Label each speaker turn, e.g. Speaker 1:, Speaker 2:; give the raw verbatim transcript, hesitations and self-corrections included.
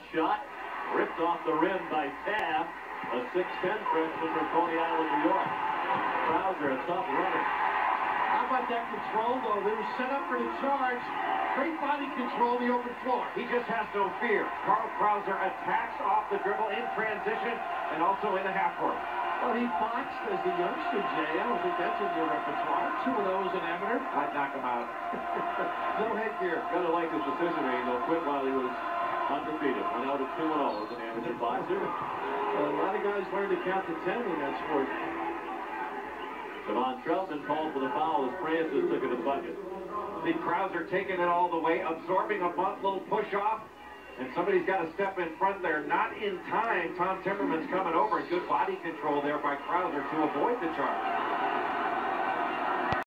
Speaker 1: shot, ripped off the rim by Taft, a six ten freshman from Coney Island, New York. Krauser, a tough runner.
Speaker 2: How about that control, though? They were set up for the charge. Great body control, the open floor.
Speaker 3: He just has no fear. Carl Krauser attacks off the dribble in transition and also in the half court.
Speaker 2: Well, he boxed as a youngster, Jay. I don't think that's in your repertoire. Two of those an amateur.
Speaker 3: I'd knock him out.
Speaker 2: No headgear.
Speaker 1: Gonna like his decision making. He'll quit while he was undefeated. Went out at two and oh as an amateur boxer.
Speaker 2: Well, a lot of guys learn to count to ten in that sport.
Speaker 1: Devon Troutman called for the foul as Francis took it to the bucket.
Speaker 3: See Krauser taking it all the way, absorbing a bunt, little push off, and somebody's got to step in front there. Not in time. Tom Timmerman's coming over, and good body control there by Krauser to avoid the charge.